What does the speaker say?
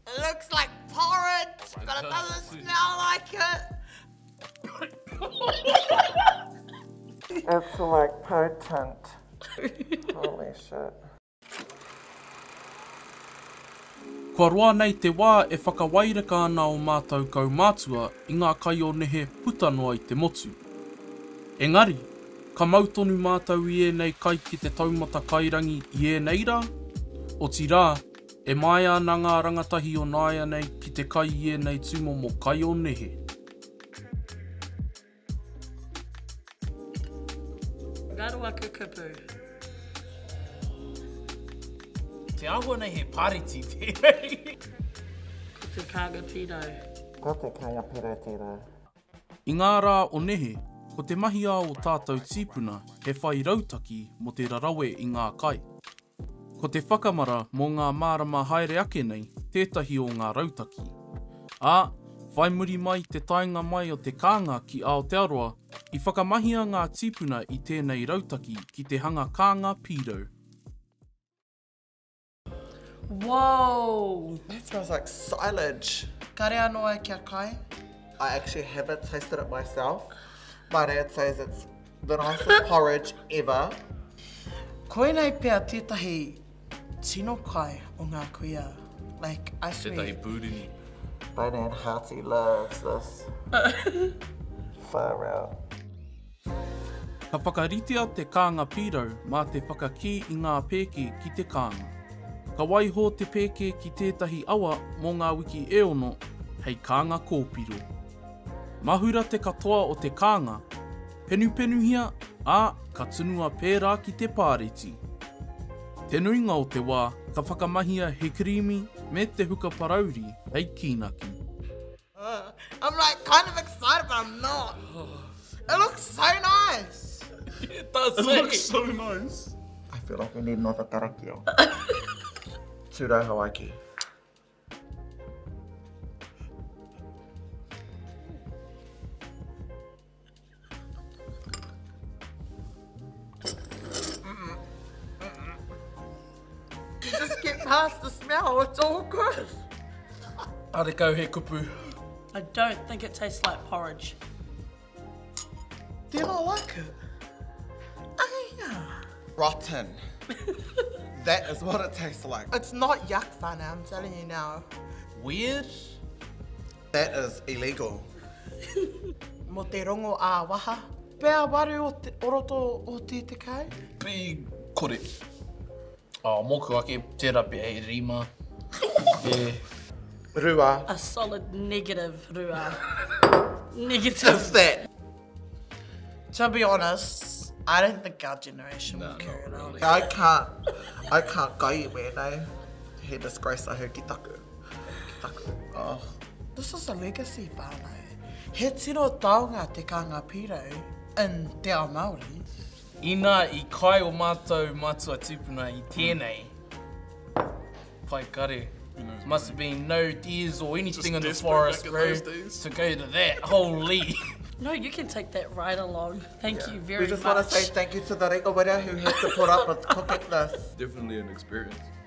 It looks like porridge, but it doesn't smell like it. It's like potent. Holy shit. Kua roa nei te wā e whakawairaka ana o mātou kaumātua I ngā kai o Nehe puta noa I te motu. Engari, ka mautonu mātou I nei kai ki te taumata kairangi I nei rā? O ti rā, e mai ana ngā rangatahi o nāia nei ki te kai I nei tūmomo kai o Nehe. Garua kukupu. Te ahua nei he pariti te. Ko te kānga pirau. Ko te kānga pirau. I ngā rā o Nehe, ko te mahi a o tātou tīpuna he whai rautaki mo te rarawe I ngā kai. Ko te whakamara mō ngā mārama haere ake nei, tētahi o ngā rautaki. Ā, whai muri mai te tainga mai o te kānga ki Aotearoa, I whakamahia ngā tīpuna I tēnei rautaki ki te hanga kānga pirau. Whoa! That smells like silage. Kare anoa kia kai? I actually haven't tasted it myself. My dad says it's the nicest porridge ever. Koinei pia tētahi tino kai o ngā kuia. Like, I swear. Tētahi pūrini. My dad Hearty loves this. Far out. Ka whakaritea te kānga pirau mā te whakakī I ngā pēke ki te kānga. Ka waiho te pēke ki tētahi awa mō ngā wiki e ono, hei kānga kōpiro. Mahura te katoa o te kānga, penupenuhia, ā, ka tunua pērā ki te pāreti. Te nuinga o te wā, ka whakamahia he kirimi me te huka parauri, hei kīnaki. I'm like kind of excited, but I'm not. It looks so nice. It does. It looks so nice. I feel like we need another karakio. Tūrau Hawaii. You just get past the smell, it's all good. Arekau he kupu. I don't think it tastes like porridge. Do you not like it? Rotten. That is what it tastes like. It's not yuck, whānau, I'm telling you now. Weird? That is illegal. Mo te rongo ā waha. Pea waru o te oroto o te kai? Pe kore. Moku ake, tērā pe hei rima. Rua. A solid negative rua. Negative. If that. To be honest, I don't think our generation will carry it on. I can't go anywhere now. He disgrace ahu ki taku. Ki taku. Oh. This is a legacy, whānau. He tino taonga te kānga pirau in te ao Māori. Ina I kai o mātou mātua tūpuna I tēnei. Pai kare. Must have been no deers or anything in the forest, bro, to go to that. Holy. No, you can take that right along. Thank you very much. We just want to say thank you to the ringawera who had to put up with cooking this. Definitely an experience.